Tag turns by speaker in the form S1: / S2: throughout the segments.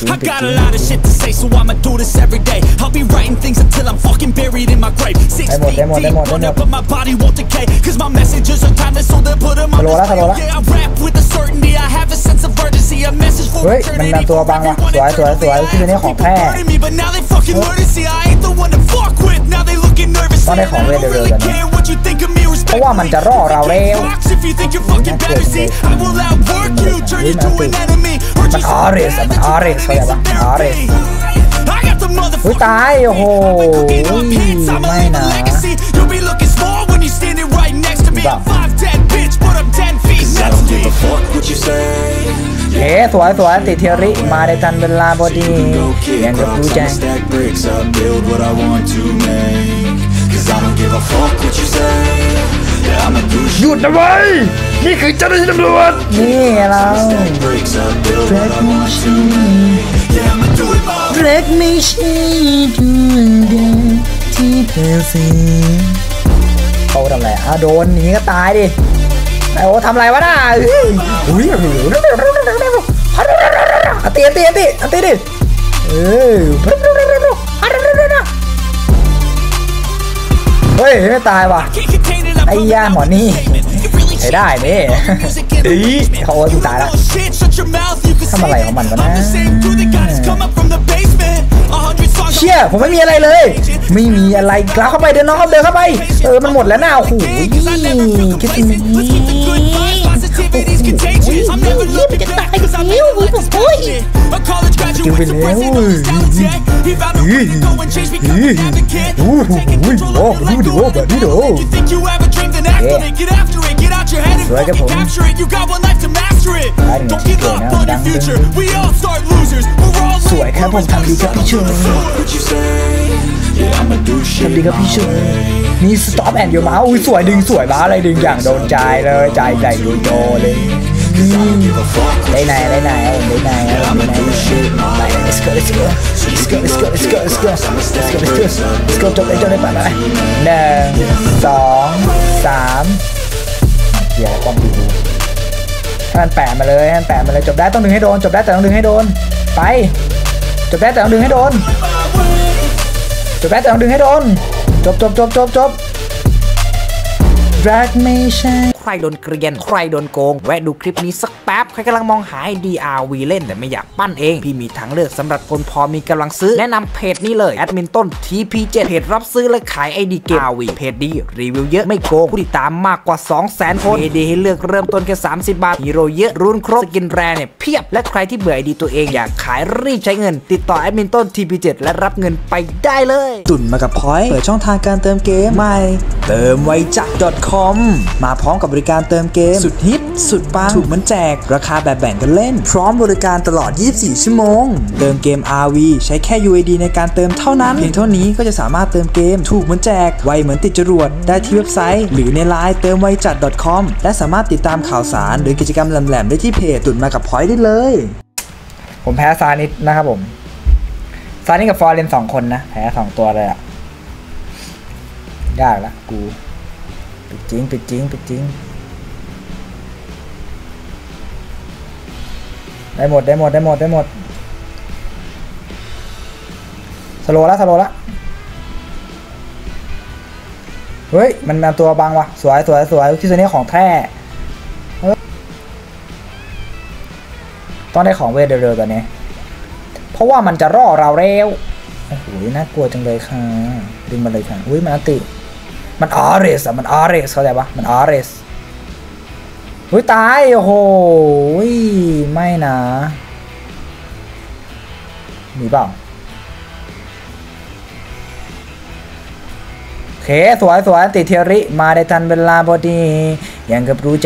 S1: I got a lot of shit to say, so I'ma do this every day. I'll be writing things until I'm fucking buried in my grave. 6 feet deep, wonder, but my body won't decay. Cause my messages are timeless, so they'll put them on display. Yeah, I rap with a certainty, I have a sense of urgency, a message for eternity. Everyone burning me, but now they fucking learn to see I ain't the one to fuck with. Now they looking nervous, saying I don't really care what you think of me. Respect me. If you think you're fucking better, see, I will outwork you, turn you to an enemy. Or just
S2: อุ้ยตายโอ้โหไม่นะเฮ้สวยสวยติเทอริมาได้ทันเวลาพอดียังกับรู้ใจหยุดนะเว้ยนี่คือเจ้าหน้าที่ตำรวจนี่เรา Drag me shade to the ที่เธอสิเขาทำอะไรโดนหนีก็ตายดิไอ้โอ้ทำอะไรวะน่ะอุ้ยตีดิเฮ้ยไม่ตายว่ะไอ้ย่าหมอนี่ใช้ได้นี่เขาโอ้ยตายแล้วทำอะไรของมันวะนะเชี่ยผมไม่มีอะไรเลยไม่มีอะไรกล้าเข้าไปเดินน้องเดินเข้าไปมันหมดแล้วน่าโอ้โหคิดถึงจะตายกันแล้วโอ้ยกินไปแล้วดูดิโอ้แบบนี้ดูสวยกับผมสวยครับผมทำดีกับพี่เชยทำดีกับพี่เชยนี่สต็อปแอนด์อยู่มาอุ้ยสวยดึงสวยบ้าอะไรดึงอย่างโดนใจเลยใจโดเลยได้ไหนlet's go จบเลยไป1 2 3เดี๋ยวป้อมดูให้มันแปะมาเลยจบได้ต้องดึงให้โดนจบได้แต่ต้องดึงให้โดนไปจบได้แต่ต้องดึงให้โดนจบได้แต่ต้องดึงให้โดนจบรักไม่ใช่ใครโดนเกลียนใครโดนโกงแวะดูคลิปนี้สักแป๊บใครกำลังมองหา DRV เล่นแต่ไม่อยากปั้นเองพี่มีทางเลือกสำหรับคนพอมีกำลังซื้อแนะนำเพจนี้เลยแอดมินต้น TP7 เพจรับซื้อและขาย ID เกม RV เพจดีรีวิวเยอะไม่โกงผู้ติดตามมากกว่า 200,000 คนดีให้เลือกเริ่มต้นแค่30 บาทฮีโร่เยอะรุ่นครบสกินแรเนี่ยเพียบและใครที่เบื่อ ID ตัวเองอยากขายรีบใช้เงินติดต่อแอดมินต้น TP7 และรับเงินไปได้เลยตุ่นมากับพอยต์เปิดช่องทางการเติมเกมใหม่เติมไวจัก .com มาพร้อมกับบริการเติมเกมสุดฮิตสุดปังถูกมันแจกราคาแบบแบ่งกันเล่นพร้อมบริการตลอด24ชั่วโมงเติมเกม RV ใช้แค่ UID ในการเติมเท่านั้นเพียงเท่านี้ก็จะสามารถเติมเกมถูกมันแจกไวเหมือนติดจรวดได้ที่เว็บไซต์หรือในไลน์เติมไวจัด .com และสามารถติดตามข่าวสารหรือกิจกรรมแหลมๆได้ที่เพจตุ่นมากับพอยต์ได้เลยผมแพ้ซานิสนะครับผมซานิสกับฟอร์เรน2 คนนะแพ้2 ตัวเลยอะยากละกูปิดจริงได้หมดสโลละเฮ้ยมันมาตัวบังวะสวยที่ตัวนี้ของแท้ต้องได้ของเวทเร็วๆตัวนี้เพราะว่ามันจะล่อเราเร็วโอ้โหน่ากลัวจังเลยค่ะดึงมาเลยค่ะอุ้ยมันติมันอาร์เรสเข้าใจปะมันอาร์เรสอุ้ยตายโอ้โหไม่นะมีเปล่าโอเคสวยติเทอริมาได้ทันเวลาพอดียังกับรู้ใจ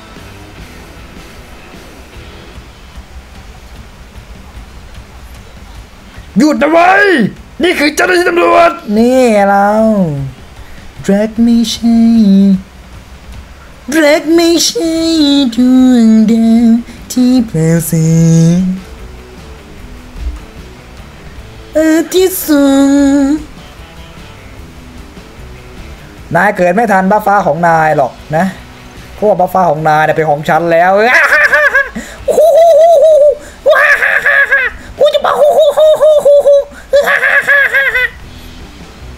S2: หยุดนะเว้ยนี่คือเจ้าหน้าที่ตำรวจนี่เรา Drag me shade ดวงดาวที่เปล่าแสงที่สูงนายเกิดไม่ทันบัฟฟ้าของนายหรอกนะเพราะว่าบัฟฟ้าของนายเป็นของฉันแล้วกูจะไป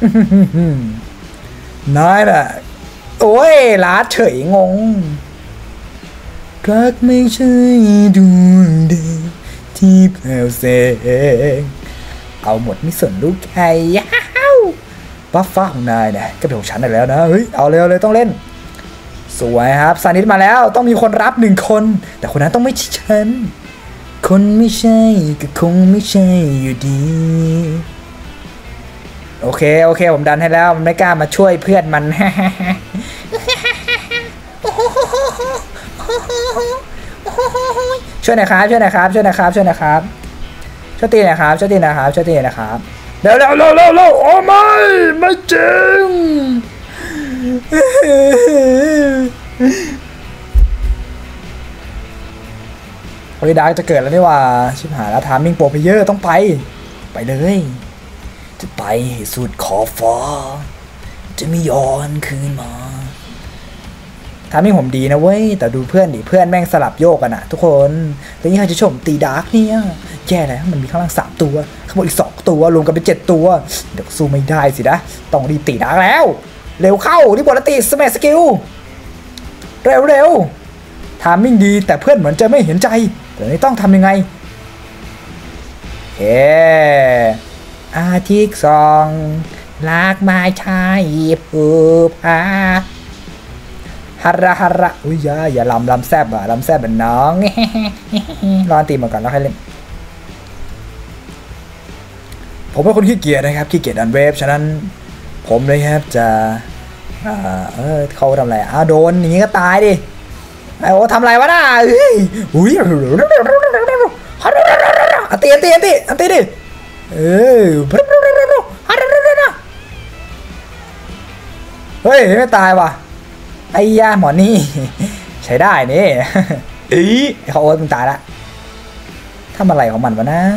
S3: น้อยน่ะโอ้ยลาเฉยงงรักไม่ใช่ดวงดาวที่แผ่วแสงเอาหมดไม่สนลูกใครบัฟฟ้าของนายเนี่ยก็เป็นของฉันได้แล้วนะเฮ้ยเอาเร็วเลยต้องเล่นสวยครับซานิสมาแล้วต้องมีคนรับ1 คนแต่คนนั้นต้องไม่ใช่ฉันคนไม่ใช่ก็คงไม่ใช่อยู่ดีโอเคผมดันให้แล้วมันไม่กล้ามาช่วยเพื่อนมัน ช่วยหน่อยครับช่วยตีหน่อยครับเร็วโอ้ไม่จริงโอ้ยดาร์กจะเกิดแล้วนี่ว่าชิบหายแล้วทามมิ่งโปรเพเยอร์ต้องไปเลยจะไปสุดขอบฟ้าจะไม่ย้อนคืนมาทามมิ่งผมดีนะเว้ยแต่ดูเพื่อนดิเพื่อนแม่งสลับโยกกันอะทุกคนแต่นี่ใครจะชมตีดาร์กเนี่ยแย่แล้วมันมีข้างล่าง3 ตัวข้างบนอีก2 ตัวรวมกันเป็น7 ตัวเดี๋ยวสู้ไม่ได้สินะต้องรีบตีดาร์กแล้วเร็วเข้าที่บอลตีสแมชสกิลเร็วทามมิ่งดีแต่เพื่อนเหมือนจะไม่เห็นใจแต่นี่ต้องทำยังไงอาทิตย์ส่องลากไม้ชายผูพาฮาระอุ้ยอย่าลำแซบอะลำแซบเป็นน้องรอตีมาก่อนแล้วค่อยเล่นผมเป็นคนขี้เกียจนะครับขี้เกียจดันเวฟฉะนั้นผมเลยครับจะเขาทำอะไรโดนอย่างนี้ก็ตายดิไอ้โอ้ทำอะไรวะน่ะอุ้ยอันตีดิเฮ้ยไม่ตายว่ะไอ้ย่าหมอนี่ใช้ได้นี่เขาโอ๊ตมึงตายละทำอะไรของมันวะนะ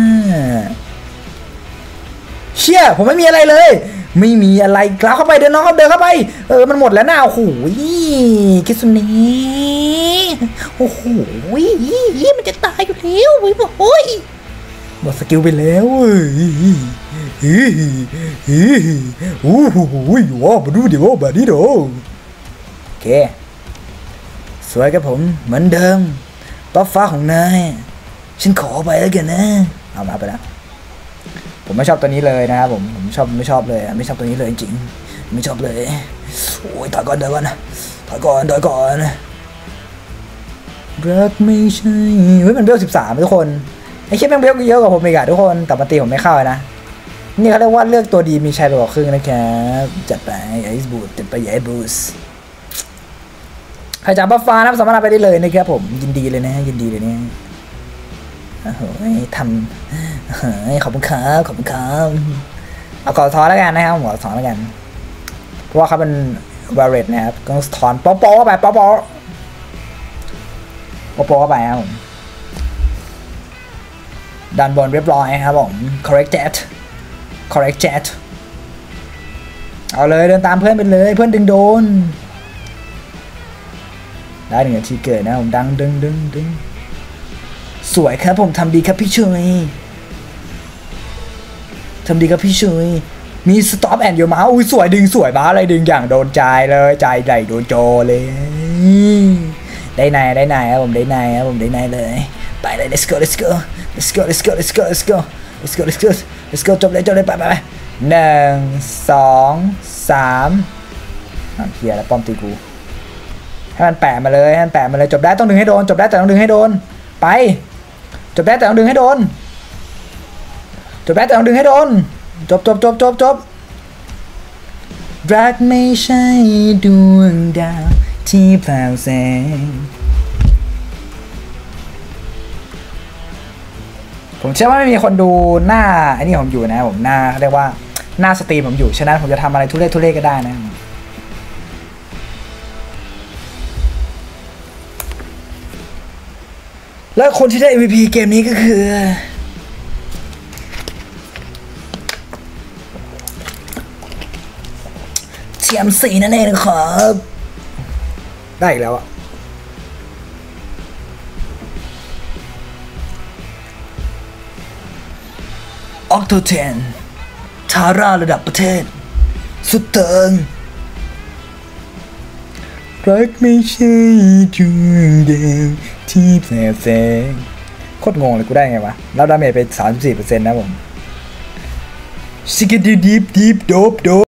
S3: เชี่ยผมไม่มีอะไรเลยไม่มีอะไรกล้าเข้าไปเดินเข้าไปมันหมดแล้วนะโอ้โหคิสุนี่โอ้โหมันจะตายอยู่แล้วโอ้ยหมดสกิลไปแล้วโอ้โหว้าวมาดูดิว่าแบบนี้โดโอเคสวยครับผมเหมือนเดิมบัฟฟ้าของนายฉันขอไปแล้วกันนะเอามาไปแล้วผมไม่ชอบตัวนี้เลยนะครับผมไม่ชอบเลยไม่ชอบตัวนี้เลยจริงไม่ชอบเลยโอ้ยถอยก่อนรักไม่ใช่เฮ้ยมันเบล13ทุกคนไอ้เชี่ยแม่งเบลเยอะกว่าผมอีกอะทุกคนแต่มาตีผมไม่เข้าเลยนะนี่เขาเรียกว่าเลือกตัวดีมีชัยไปกว่าครึ่งนะครับจัดไปไอซ์บูสใครจะบัฟฟ้านะสามารถไปได้เลยนะครับผมยินดีเลยเนี่ยโอ้โหทำขอบคุณครับเอาก่อนถอนแล้วกันนะครับผมถอนแล้วกันเพราะว่าเขาเป็นวาเรตนะครับก็ถอนป๊อเข้าไปป๊อเข้าไปครับผมดันบนเรียบร้อยครับผม correct jet เอาเลยเดินตามเพื่อนไปเลยเพื่อนดึงโดนได้1 นาทีเกิดนะผมดึงสวยครับผมทำดีครับพี่ช่วยมี stop and your mouse อุ้ยสวยบ้าอะไรดึงอย่างโดนใจเลยใจใหญ่โดนโจเลยได้ไหนครับผมได้ไหนเลยไปเลย let's go จบเลยไป1 2 3เฮียแล้วป้อมตีกูให้มันแปะมาเลยจบได้ต้องดึงให้โดนไปจบได้แต่ต้องดึงให้โดนจบรักไม่ใช่ดวงดาวที่แผ่วแสงผมเชื่อว่าไม่มีคนดูหน้าไอ้นี่ผมอยู่นะผมหน้าเรียกว่าหน้าสตรีมผมอยู่ฉะนั้นผมจะทำอะไรทุเรศก็ได้นะแล้วคนที่ได้ MVP เกมนี้ก็คือTMC นั่นเองนะครับได้อีกแล้วอะOcto 10 ทาร่าระดับประเทศสุดเติงรักไม่ใช่ดวงดาวที่แสบแสงโคตรงงเลยกูได้ไงวะแล้วดาเมจไป 34% นะผมซิกดิบดิบโดบ